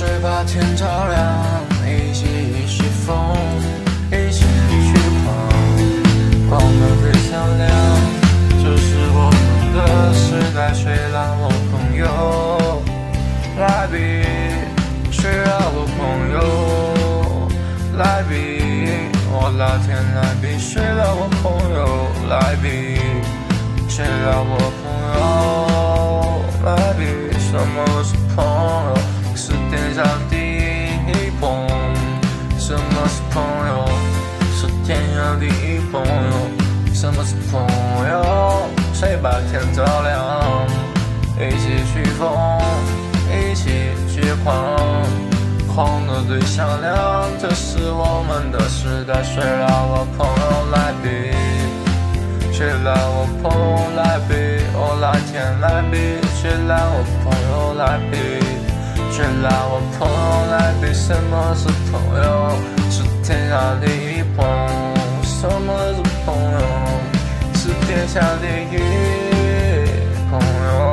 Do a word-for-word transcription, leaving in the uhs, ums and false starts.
水把天照亮，一起去疯，一起去狂，狂得最响亮。这是我们的时代，谁让我朋友来比？谁让我朋友来比？我老天来比，谁让我朋友来比？谁让我朋友来比？什么是朋友？是天下第一朋友。什么是朋友？是天下第一朋友。什么是朋友？谁把天照亮？一起去疯，一起去狂，狂得最响亮。这是我们的时代，谁让我朋友来比？谁让我朋友来比？我拿天来比，谁让我朋友来比？谁让我朋友来比？什么是朋友？是天下第一朋友。什么是朋友？是天下第一朋友。